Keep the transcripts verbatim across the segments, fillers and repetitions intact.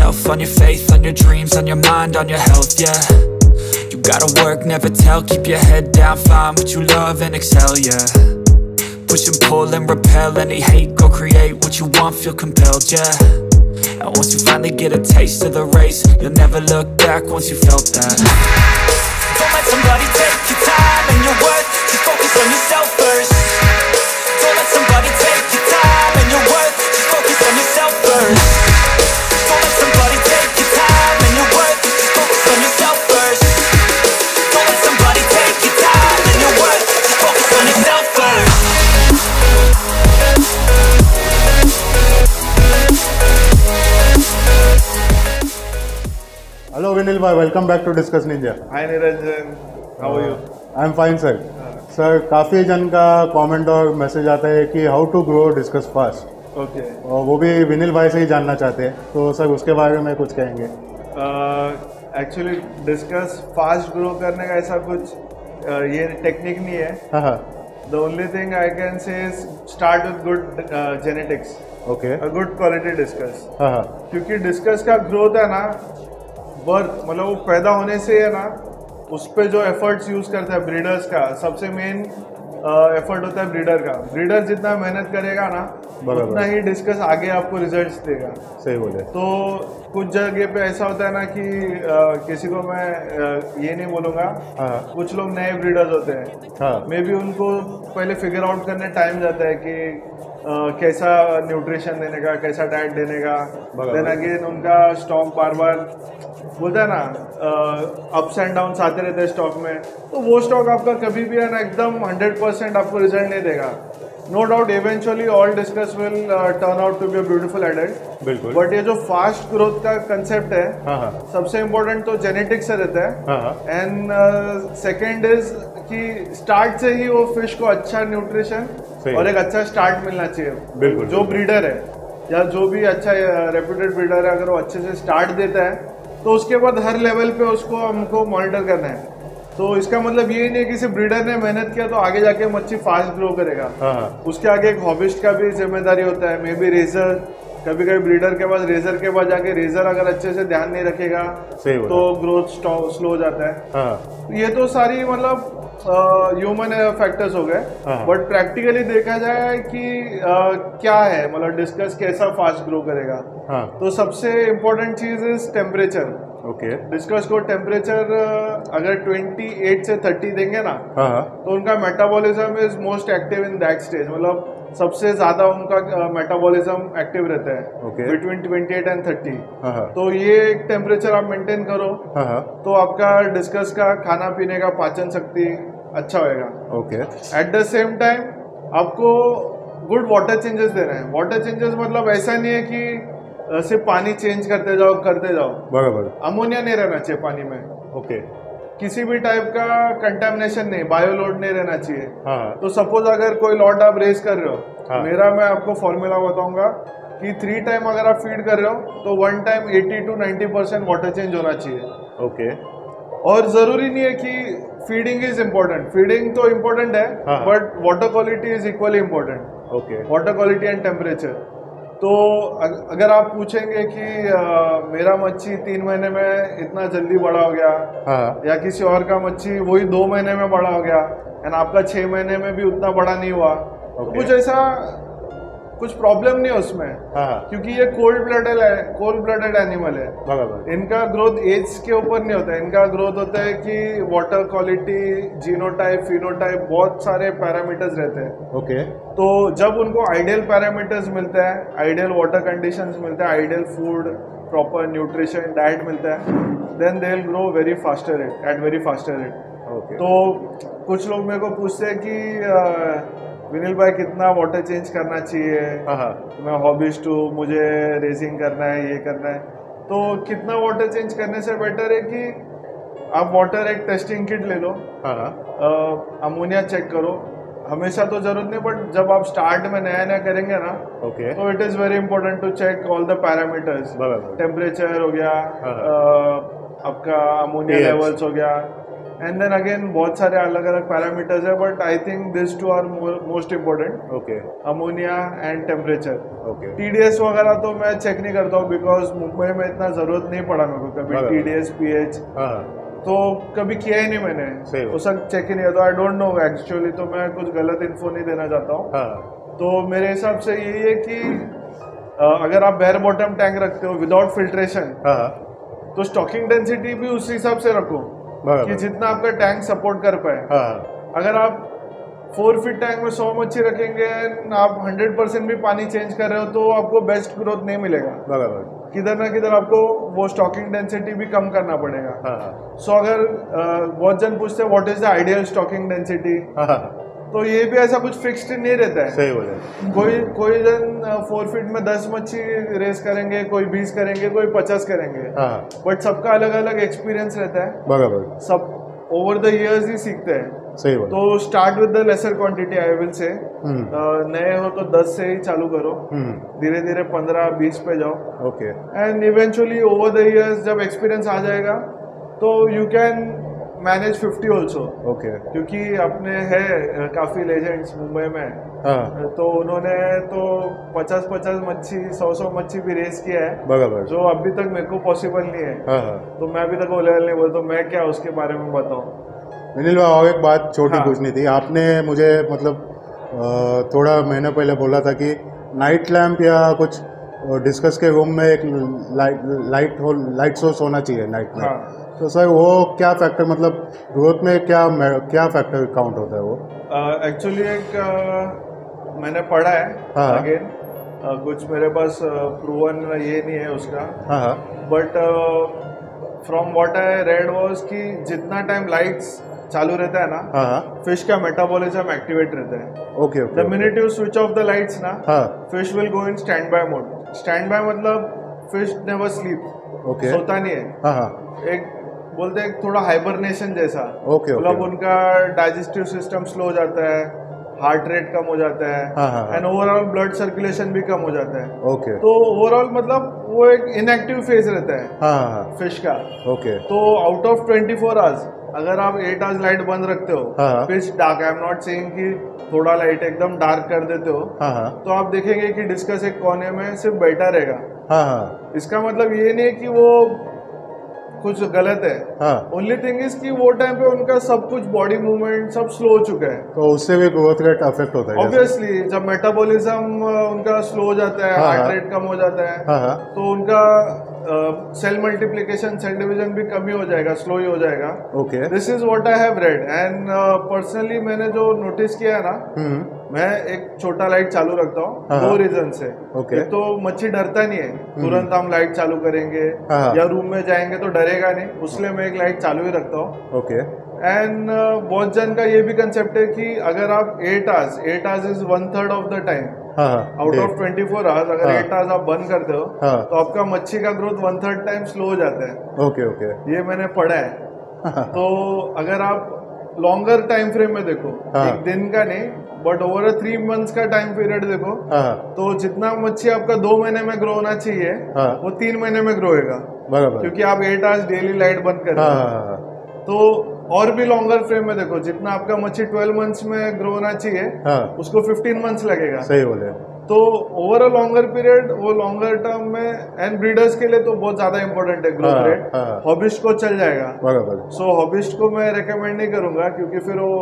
yourself, on your faith, on your dreams, on your mind, on your health, yeah. You gotta work, never tell, keep your head down, find what you love and excel, yeah. Push and pull and repel any hate, go create what you want, feel compelled, yeah. And once you finally get a taste of the race, you'll never look back once you felt that. Don't let somebody take your time and your worth, just focus on yourself first. Don't let somebody take your time and your worth, just focus on yourself first. Don't let somebody take your time and your worth, just focus on yourself first. Don't let somebody take your time and your worth, just focus on yourself first. Hello Vinil bhai, welcome back to Discuss Ninja. Hi Niranjan, how are you? I am fine sir. Sir काफ़ी जन का comment और message आता है कि how to grow discus fast. Okay. और वो भी विनिल भाई से ही जानना चाहते हैं, तो सर उसके बारे में कुछ कहेंगे? एक्चुअली डिस्कस फास्ट ग्रो करने का ऐसा कुछ uh, ये टेक्निक नहीं है. हाँ हाँ. The only thing I can say is start with good genetics. Okay. A good quality discus. हाँ हाँ. क्योंकि डिस्कस का ग्रोथ है ना, बर्थ मतलब वो पैदा होने से है ना, उस पर जो एफर्ट्स यूज करता है ब्रीडर्स का, सबसे मेन एफर्ट होता है ब्रीडर का. ब्रीडर जितना मेहनत करेगा ना, उतना ही डिस्कस आगे आपको रिजल्ट्स देगा. सही बोले. तो कुछ जगह पे ऐसा होता है ना कि आ, किसी को मैं आ, ये नहीं बोलूँगा. हाँ. कुछ लोग नए ब्रीडर्स होते हैं. हाँ. मे बी उनको पहले फिगर आउट करने टाइम जाता है कि आ, कैसा न्यूट्रिशन देने का, कैसा डाइट देने का. देन अगेन उनका स्टॉक बार बार बोलता है ना, अप्स एंड डाउन आते रहते हैं स्टॉक में. तो वो स्टॉक आपका कभी भी है ना एकदम हंड्रेड परसेंट आपको रिजल्ट नहीं देगा. No doubt eventually all discus will turn out to be a beautiful adult. बिल्कुल. बट ये जो फास्ट ग्रोथ का कंसेप्ट है, हाँ हाँ. सबसे इम्पोर्टेंट तो जेनेटिक्स से रहता है. हाँ हाँ. एंड सेकेंड इज कि स्टार्ट से ही वो फिश को अच्छा न्यूट्रिशन और एक अच्छा स्टार्ट मिलना चाहिए. बिल्कुल. जो ब्रीडर है या जो भी अच्छा रेप्यूटेड ब्रीडर है, अगर वो अच्छे से स्टार्ट देता है तो उसके बाद हर लेवल पे उसको हमको मॉनिटर करना है. तो इसका मतलब ये नहीं है कि सिर्फ ब्रीडर ने मेहनत किया तो आगे जाके मच्छी फास्ट ग्रो करेगा. हाँ. उसके आगे एक हॉबिस्ट का भी जिम्मेदारी होता है. मे बी रेजर, कभी कभी ब्रीडर के पास रेजर के पास जाके रेजर अगर अच्छे से ध्यान नहीं रखेगा तो ग्रोथ स्लो हो जाता है. हाँ. ये तो सारी मतलब ह्यूमन फैक्टर्स हो गए. बट प्रैक्टिकली देखा जाए कि uh, क्या है मतलब डिस्कस कैसा फास्ट ग्रो करेगा. हाँ. तो सबसे इम्पोर्टेंट चीज इज टेम्परेचर. ओके. डिस्कस को टेम्परेचर अगर अट्ठाईस से तीस देंगे ना, हाँ. तो उनका metabolism is most active in that stage. मतलब सबसे ज्यादा उनका मेटाबॉलिज्म एक्टिव रहता है बिटवीन अट्ठाईस एंड तीस. हाँ. तो ये एक टेम्परेचर आप मेंटेन करो. हाँ. तो आपका डिस्कस का खाना पीने का पाचन शक्ति अच्छा होएगा. Okay. At the same time आपको गुड वाटर चेंजेस देना है. वाटर चेंजेस मतलब ऐसा नहीं है कि सिर्फ पानी चेंज करते जाओ करते जाओ. बराबर. अमोनिया नहीं रहना चाहिए पानी में. ओके. किसी भी टाइप का कंटेमिनेशन नहीं, बायोलोड नहीं रहना चाहिए. हाँ. तो सपोज अगर कोई लॉट आप रेस कर रहे हो, हाँ. मेरा मैं आपको फॉर्मूला बताऊंगा कि थ्री टाइम अगर आप फीड कर रहे हो तो वन टाइम अस्सी टू नब्बे परसेंट वाटर चेंज होना चाहिए. ओके. और जरूरी नहीं है कि फीडिंग इज इम्पोर्टेंट. फीडिंग तो इम्पोर्टेंट है, but water quality is equally important. Okay. Water quality and temperature. तो अगर आप पूछेंगे कि आ, मेरा मच्छी तीन महीने में इतना जल्दी बड़ा हो गया, हाँ. या किसी और का मच्छी वही दो महीने में बड़ा हो गया एंड आपका छह महीने में भी उतना बड़ा नहीं हुआ, तो कुछ ऐसा कुछ प्रॉब्लम नहीं है उसमें. हाँ. क्योंकि ये कोल्ड ब्लडेड है, कोल्ड ब्लडेड एनिमल है. बराबर. इनका ग्रोथ एज के ऊपर नहीं होता है. इनका ग्रोथ होता है कि वाटर क्वालिटी, जीनोटाइप, फिनोटाइप, बहुत सारे पैरामीटर्स रहते हैं. ओके. तो जब उनको आइडियल पैरामीटर्स मिलते हैं, आइडियल वाटर कंडीशंस मिलते हैं, ideal food, proper nutrition diet मिलता है, then they will grow very faster rate at very faster rate. Okay. तो कुछ लोग मेरे को पूछते हैं कि विनिल भाई कितना वाटर चेंज करना चाहिए. हाँ. मैं हॉबिस्ट हूँ, मुझे रेसिंग करना है, ये करना है. तो कितना वाटर चेंज करने से बेटर है कि आप वाटर एक टेस्टिंग किट ले लो. हाँ. अमोनिया चेक करो. हमेशा तो जरूरत नहीं, बट जब आप स्टार्ट में नया नया करेंगे ना, ओके, तो it is very important to check all the parameters. Temperature हो गया, हाँ. आपका अमोनिया लेवल्स हो गया, एंड देन अगेन बहुत सारे अलग अलग पैरामीटर्स है, but I think this two are most important, okay, ammonia and temperature. Okay, TDS वगैरह तो मैं चेक नहीं करता हूँ, बिकॉज मुंबई में इतना जरूरत नहीं पड़ा मेरे को कभी टीडीएस पीएच, तो कभी किया ही नहीं मैंने, वो सब चेक ही नहीं होता। आई डोंट नो एक्चुअली, तो मैं कुछ गलत इन्फो नहीं देना चाहता हूँ। तो मेरे हिसाब से यही है कि अगर आप बेयर बॉटम टैंक रखते हो विदाउट फिल्ट्रेशन, तो स्टॉकिंग डेंसिटी भी उस हिसाब से रखो कि जितना आपका टैंक सपोर्ट कर पाए। अगर आप फोर फीट टैंक में सौ मच्छी रखेंगे, आप हंड्रेड परसेंट भी पानी चेंज कर रहे हो, तो आपको बेस्ट ग्रोथ नहीं मिलेगा। किधर ना किधर आपको वो स्टॉकिंग डेंसिटी भी कम करना पड़ेगा। सो so, अगर बहुत जन पूछते हैं what is the ideal stocking density, तो ये भी ऐसा कुछ फिक्स्ड नहीं रहता है। सही बोले। कोई कोई जन फोर फीट में दस मच्छी रेस करेंगे, कोई बीस करेंगे, कोई पचास करेंगे, बट सबका अलग अलग एक्सपीरियंस रहता है। बराबर। सब ओवर द इयर्स ही सीखते हैं। सही बात। तो start with the lesser quantity, I will say नए हो तो दस से ही चालू करो, धीरे धीरे पंद्रह बीस पे जाओ। Okay. And eventually over the years जब एक्सपीरियंस आ जाएगा तो you can manage fifty also. Okay. क्योंकि अपने है काफी लेजेंड्स मुंबई में, हाँ। तो उन्होंने तो पचास पचास मच्छी सौ सौ मच्छी भी रेस किया है, बराबर, जो जो अभी तक मेरे को पॉसिबल नहीं है। हाँ। तो मैं अभी तक वो लेवल नहीं बोल, तो मैं क्या उसके बारे में बताऊँ। विनील भाई, और एक बात छोटी हाँ। पूछनी थी। आपने मुझे मतलब थोड़ा महीने पहले बोला था कि नाइट लैंप या कुछ डिस्कस के रूम में एक लाइट लाइट हो लाइट सोर्स होना चाहिए नाइट में। हाँ। तो सर वो क्या फैक्टर, मतलब ग्रोथ में क्या क्या फैक्टर काउंट होता है वो? एक्चुअली uh, एक uh, मैंने पढ़ा है। हाँ। अगेन uh, कुछ मेरे पास प्रूवन uh, ये नहीं है उसका। हाँ। But from what I read was कि जितना टाइम लाइट्स चालू रहता है ना, हाँ, फिश का मेटाबॉलिज्म एक्टिवेट रहता है। Okay okay. The minute you switch off the lights ना, हाँ, fish will go in stand by mode. Stand by मतलब फिश नेवर स्लीप। ओके। सोता नहीं है। हाँ हाँ। एक बोलते हैं थोड़ा हाइबरनेशन जैसा। ओके। मतलब उनका डाइजेस्टिव सिस्टम स्लो हो जाता है, हार्ट रेट कम हो जाता है, एंड ओवरऑल ब्लड सर्कुलेशन भी कम हो जाता है। ओके। तो ओवरऑल मतलब वो एक इनएक्टिव फेज रहता है। हाँ, फिश का। ओके। तो out of twenty four hours अगर आप एट आवर्स लाइट बंद रखते हो, pitch dark, I am not saying कि थोड़ा लाइट एकदम डार्क कर देते हो, तो आप देखेंगे कि डिस्कस एक कोने में सिर्फ बैठा रहेगा। हाँ। इसका मतलब ये नहीं है कि वो कुछ गलत है। ओनली थिंग इज कि वो टाइम पे उनका सब कुछ बॉडी मूवमेंट सब स्लो हो चुका है, तो उससे भी ग्रोथ रेट अफेक्ट होता है। ऑब्वियसली जब मेटाबॉलिज्म उनका स्लो हो जाता है, हार्ट रेट कम हो जाता है, तो उनका सेल मल्टीप्लिकेशन, सेल डिवीजन भी कम ही हो जाएगा, स्लो ही हो जाएगा। Okay. This is what I have read and personally मैंने जो नोटिस किया है ना, मैं एक छोटा लाइट चालू रखता हूँ दो रीजन से। okay. एक तो मच्छी डरता नहीं है, तुरंत हम लाइट चालू करेंगे या रूम में जाएंगे तो डरेगा नहीं, उसलिए मैं एक लाइट चालू ही रखता हूँ। ओके। एंड बहुत जन का ये भी कंसेप्ट है कि अगर आप eight hours eight hours is one third of the time out of twenty four hours, अगर एट आवर्स आप बंद करते हो, हाँ, तो आपका मच्छी का growth one third time slow हो जाता है। Okay okay. ये मैंने पढ़ा है। तो अगर आप लॉन्गर टाइम फ्रेम में देखो, हाँ, एक दिन का नहीं बट ओवर थ्री मंथ्स का टाइम पीरियड देखो, हाँ, तो जितना मच्छी आपका दो महीने में ग्रो होना चाहिए, हाँ, वो तीन महीने में ग्रो होगा। बराबर। क्योंकि आप एट आवर्स डेली लाइट बंद कर रहे हो। तो और भी लॉन्गर फ्रेम में देखो, जितना आपका मच्छी ट्वेल्व मंथ्स में ग्रो होना चाहिए, हाँ, उसको फिफ्टीन मंथ्स लगेगा। सही बोले। तो ओवर अ लॉन्गर पीरियड, वो लॉन्गर टर्म में एंड ब्रीडर्स के लिए तो बहुत ज्यादा इंपॉर्टेंट है ग्रोथ रेट। हॉबिस्ट को चल जाएगा। बराबर। सो हॉबिस्ट को मैं रेकमेंड नहीं करूंगा, क्योंकि फिर वो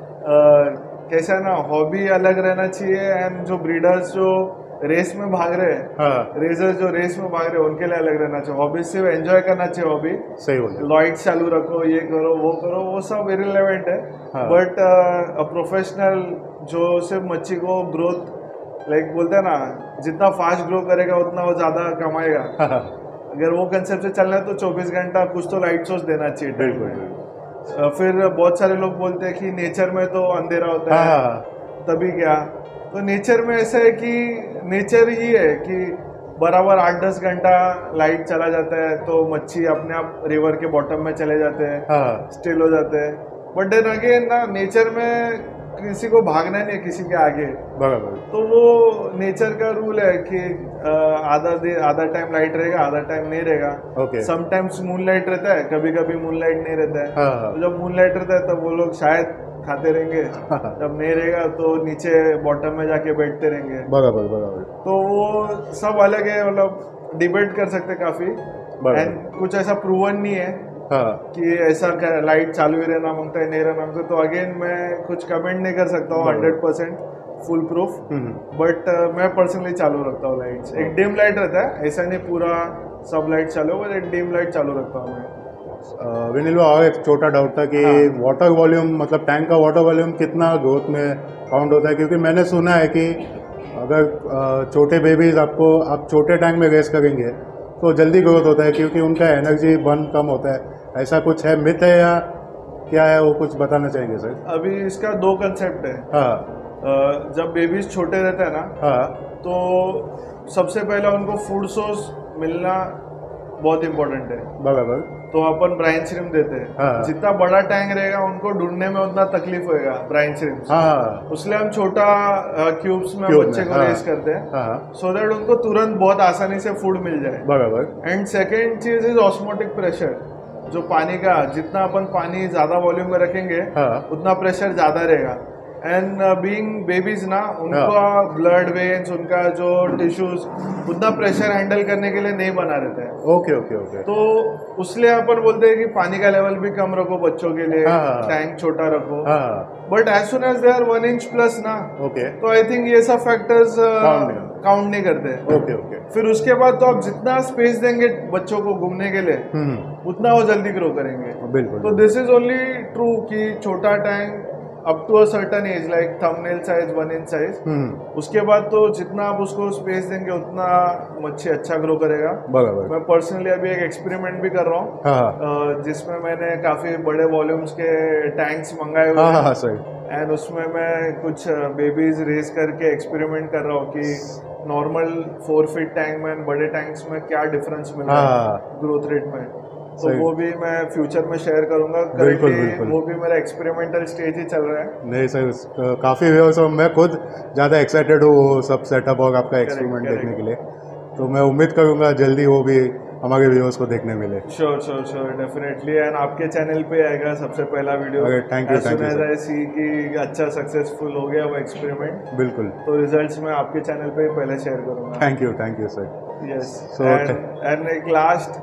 आ, कैसा ना, हॉबी अलग रहना चाहिए एंड जो ब्रीडर्स जो रेस में भाग रहे हैं, हाँ, रेसर्स जो रेस में भाग रहे हैं, उनके लिए अलग रहना चाहिए। हॉबी सिर्फ एंजॉय करना चाहिए। हॉबी सही बोल, लाइट चालू रखो, ये करो वो करो, वो सब इरिलेवेंट है। बट अ प्रोफेशनल जो सिर्फ मच्छी को ग्रोथ, लाइक बोलते हैं ना, जितना फास्ट ग्रो करेगा उतना वो ज्यादा कमाएगा, अगर वो कंसेप्ट से चलना है तो चौबीस घंटा कुछ तो लाइट सोर्स देना चाहिए। बिल्कुल। फिर बहुत सारे लोग बोलते हैं कि नेचर में तो अंधेरा होता है, तभी क्या, तो नेचर में ऐसा है कि नेचर ही है कि बराबर आठ दस घंटा लाइट चला जाता है तो मच्छी अपने आप रिवर के बॉटम में चले जाते हैं, हाँ, स्टिल हो जाते हैं। बट देन अगेन ना, नेचर में किसी को भागना नहीं है किसी के आगे। बराबर। तो वो नेचर का रूल है कि आधा दिन आधा टाइम लाइट रहेगा, आधा टाइम नहीं रहेगा। ओके। समटाइम्स मून लाइट रहता है, कभी कभी मून लाइट नहीं रहता है। हाँ, हाँ। तो जब मून लाइट रहता है तब वो लोग शायद खाते रहेंगे, जब नहीं रहेगा तो नीचे बॉटम में जाके बैठते रहेंगे। बराबर बराबर। तो वो सब अलग है, मतलब डिबेट कर सकते काफी। एंड कुछ ऐसा प्रूवन नहीं है हाँ। कि ऐसा लाइट चालू ही रहना मांगता है, नहीं रहना मांगता। तो अगेन मैं कुछ कमेंट नहीं कर सकता हूँ hundred percent full proof, but मैं पर्सनली चालू रखता हूँ लाइट्स। एक डिम लाइट रहता है, ऐसा नहीं पूरा सब लाइट चालू, बट एक डिम लाइट चालू रखता हूँ मैं। विनील भाई, और एक छोटा डाउट था कि हाँ। वाटर वॉल्यूम, मतलब टैंक का वाटर वॉल्यूम कितना ग्रोथ में काउंट होता है? क्योंकि मैंने सुना है कि अगर छोटे बेबीज आपको आप छोटे टैंक में रेस करेंगे तो जल्दी ग्रोथ होता है, क्योंकि उनका एनर्जी बर्न कम होता है। ऐसा कुछ है, मिथ है या क्या है, वो कुछ बताना चाहेंगे सर? अभी इसका दो कंसेप्ट है। हाँ। जब बेबीज छोटे रहते हैं ना, हाँ, तो सबसे पहला उनको फूड सोर्स मिलना बहुत इम्पोर्टेंट है। बराबर। तो अपन ब्राइन श्रिम्प देते हैं। हाँ। जितना बड़ा टैंक रहेगा उनको ढूंढने में उतना तकलीफ होएगा ब्राइन श्रिम्प। हाँ। उसलिए हम छोटा क्यूब्स में क्यूब बच्चे में, को हाँ, रेस करते हैं, हाँ, सो दैट उनको तुरंत बहुत आसानी से फूड मिल जाए। बराबर। एंड सेकेंड चीज इज ऑस्मोटिक प्रेशर, जो पानी का, जितना अपन पानी ज्यादा वॉल्यूम में रखेंगे, हाँ, उतना प्रेशर ज्यादा रहेगा। एंड बीइंग बेबीज ना, उनका ब्लड वेन्स, उनका जो टिश्यूज उतना प्रेशर हैंडल करने के लिए नहीं बना रहते हैं। Okay okay okay. तो उसलिए अपन बोलते हैं कि पानी का लेवल भी कम रखो बच्चों के लिए, टैंक छोटा रखो। But as soon as they are one inch plus ना, ओके, तो आई थिंक ये सब फैक्टर्स काउंट नहीं करते। Okay okay. फिर उसके बाद तो आप जितना स्पेस देंगे बच्चों को घूमने के लिए, उतना वो जल्दी ग्रो करेंगे। बिल्कुल। तो दिस इज ओनली ट्रू कि छोटा tank up to a certain age, like thumbnail size, one inch size, उसके बाद तो जितना आप उसको स्पेस देंगे उतना मच्छी अच्छा ग्रो करेगा। बराबर। मैं पर्सनली अभी एक एक्सपेरिमेंट भी कर रहा हूँ, हाँ, जिसमें मैंने काफी बड़े वॉल्यूम्स के टैंक्स मंगाए हुए हैं। हाँ, सही। एंड उसमें मैं कुछ बेबीज रेस करके एक्सपेरिमेंट कर रहा हूँ कि नॉर्मल फोर फीट टैंक में बड़े टैंक्स में क्या डिफरेंस मिल रहा है ग्रोथ रेट में। तो वो भी मैं फ्यूचर में शेयर करूंगा। बिल्कुल बिल्कुल। वो भी मेरा एक्सपेरिमेंटल स्टेज ही चल रहा है। नहीं सर, काफ़ी व्यूअर्स, मैं खुद ज़्यादा एक्साइटेड हूँ वो सब सेटअप और आपका एक्सपेरिमेंट देखने के लिए। तो मैं उम्मीद करूंगा जल्दी वो भी हमारे व्यूअर्स को देखने मिले। Sure sure sure, definitely. And आपके चैनल पे आएगा सबसे पहला video. Thank you thank you. I see कि अच्छा सक्सेसफुल हो गया वो एक्सपेरिमेंट। बिल्कुल। तो रिजल्ट्स मैं आपके चैनल पे पहले शेयर करूंगा। Thank you thank you sir. Yes. And एक लास्ट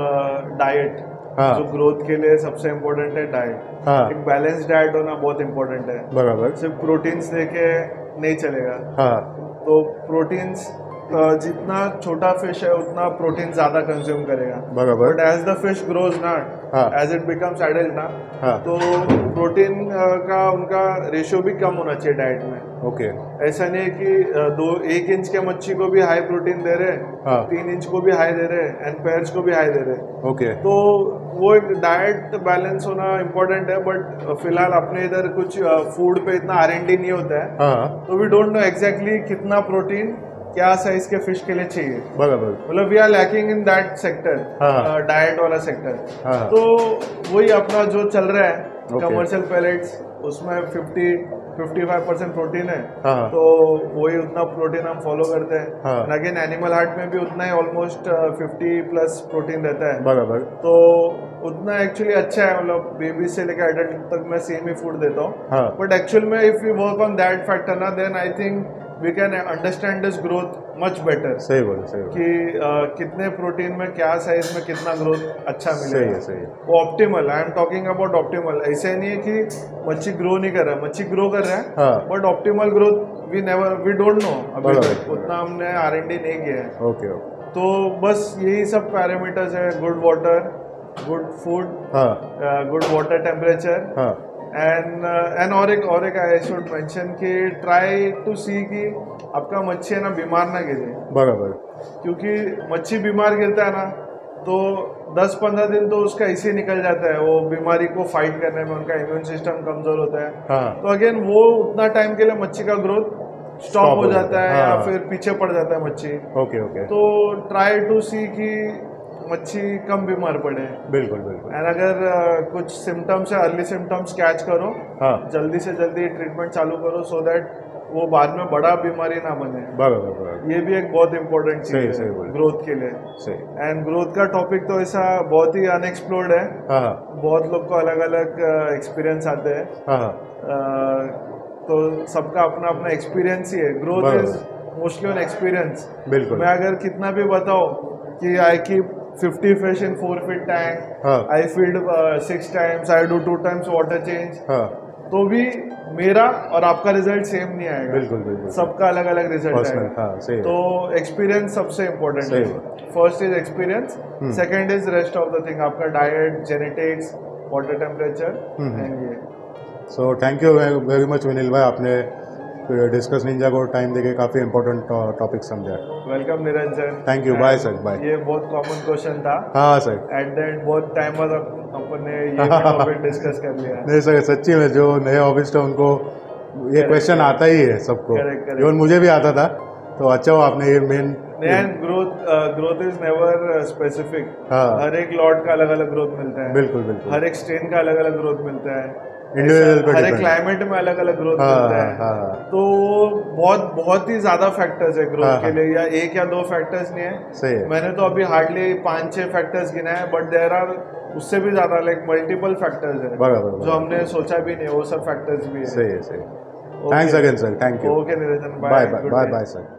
डाइट, हाँ, जो ग्रोथ के लिए सबसे इम्पोर्टेंट है डाइट। हाँ, एक बैलेंस डाइट होना बहुत इम्पोर्टेंट है। बराबर। सिर्फ प्रोटीन्स देके नहीं चलेगा। हाँ, तो प्रोटीन्स जितना छोटा फिश है उतना प्रोटीन ज्यादा कंज्यूम करेगा। बराबर। But as the fish grows ना, एज इट बिकम्स एडल्ट ना, हाँ, तो प्रोटीन का उनका रेशियो भी कम होना चाहिए डाइट में। ओके। ऐसा नहीं है कि दो एक इंच के मच्छी को भी हाई प्रोटीन दे रहे, हाँ, तीन इंच को भी हाई दे रहे, एंड पेयर्स को भी हाई दे रहे। ओके। तो वो एक डाइट बैलेंस होना इम्पोर्टेंट है। बट फिलहाल अपने इधर कुछ फूड पे इतना आर एंड डी नहीं होता है, हाँ, तो वी डोंट नो एग्जैक्टली कितना प्रोटीन क्या साइज के फिश के लिए चाहिए। बराबर। मतलब we are lacking in that sector, diet वाला सेक्टर। हाँ। तो वही अपना जो चल रहा है कमर्शियल पैलेट्स, उसमें fifty fifty five percent protein है। हाँ। तो वही उतना प्रोटीन हम फॉलो करते हैं। हाँ। अगेन एनिमल हार्ट में भी उतना ही ऑलमोस्ट फिफ्टी प्लस प्रोटीन रहता है। बराबर। तो उतना एक्चुअली अच्छा है, मतलब बेबी से लेकर एडल्ट तक मैं सेम ही फूड देता हूँ। बट एक्चुअल में if you work on that factor ना, then I think we can understand this growth much better. सही बोले सही बोले। कि uh, कितने प्रोटीन में क्या साइज में कितना ग्रोथ अच्छा मिलेगा। सही है सही है। वो optimal, I am talking about optimal. ऐसे नहीं है कि मच्छी ग्रो नहीं कर रहा है, मच्छी ग्रो कर रहा है, हाँ, but optimal growth we never we don't know अभी तक, उतना हमने आर एंड डी नहीं किया है। Okay okay. तो बस यही सब पैरामीटर्स है, good water, good food, good water temperature, हाँ, एंड एंड और एक और एक आई शुड मेंशन कि ट्राई टू सी कि आपका मच्छी है ना बीमार ना गिरे। बराबर। क्योंकि मच्छी बीमार गिरता है ना तो दस पंद्रह दिन तो उसका ऐसे निकल जाता है, वो बीमारी को फाइट करने में उनका इम्यून सिस्टम कमजोर होता है। हाँ। तो अगेन वो उतना टाइम के लिए मच्छी का ग्रोथ स्टॉप हो जाता है, हाँ, या फिर पीछे पड़ जाता है मच्छी। Okay okay. तो ट्राई टू सी कि मच्छी कम बीमार पड़े। बिल्कुल बिल्कुल। एंड अगर uh, कुछ सिम्टम्स है, अर्ली सिम्टम्स कैच करो, हाँ, जल्दी से जल्दी ट्रीटमेंट चालू करो, सो दैट वो बाद में बड़ा बीमारी ना बने, बराबर बराबर, ये भी एक बहुत इम्पोर्टेंट सही चीज सही है बोले, ग्रोथ के लिए। सही। एंड ग्रोथ का टॉपिक तो ऐसा बहुत ही अनएक्सप्लोर्ड है, हाँ हाँ बहुत लोग को अलग अलग एक्सपीरियंस आते हैं, हाँ हाँ, अ, तो सबका अपना अपना एक्सपीरियंस ही है। ग्रोथ बराबर। Is mostly on experience. बिल्कुल। मैं अगर कितना भी बताऊं कि I keep fifty fish in four feet tank, हाँ I feed six times, I do two times water change, हाँ, तो भी मेरा और आपका रिजल्ट सेम नहीं आएगा। बिल्कुल बिल्कुल, सबका अलग अलग रिजल्ट पर्सनल, आएगा। हाँ सही है। तो एक्सपीरियंस सबसे इम्पोर्टेंट सही है। First is experience, second is rest of the thing, आपका diet, genetics, water temperature and ये। So thank you very much Vineel भाई, आपने डिस्कस निंजा को टाइम देके काफ़ी इंपॉर्टेंट टॉपिक समझा। Welcome Niranjan. Thank you, bye sir, bye. ये बहुत कॉमन क्वेश्चन था। हाँ सर, एट द एंड बहुत टाइम बाद अपन ने ये टॉपिक डिस्कस कर लिया। नहीं सर, सच्ची में जो नए ऑफिस्ट है उनको ये क्वेश्चन आता ही है सबको, इवन मुझे भी आता था, तो अच्छा हो आपने ये main. Growth growth is never specific. हाँ, हर एक लॉट का अलग अलग ग्रोथ मिलता है। बिल्कुल बिल्कुल, हर एक स्ट्रेन का अलग अलग ग्रोथ मिलता है, इंडिविजुअल पे हर एक डिपेंड। क्लाइमेट में अलग अलग ग्रोथ हाँ मिलता है। हाँ हाँ, तो बहुत बहुत ही ज्यादा फैक्टर्स है ग्रोथ हाँ, के लिए, या एक या दो फैक्टर्स नहीं है। सही है। मैंने तो अभी हार्डली पांच छह फैक्टर्स गिना है, बट देयर आर उससे भी ज्यादा, लाइक मल्टीपल फैक्टर्स है बराबर, जो हमने सोचा भी नहीं, वो सब फैक्टर्स भी है। सही है, सही। Thanks again sir, thank you. Okay Niranjan, bye bye bye bye sir.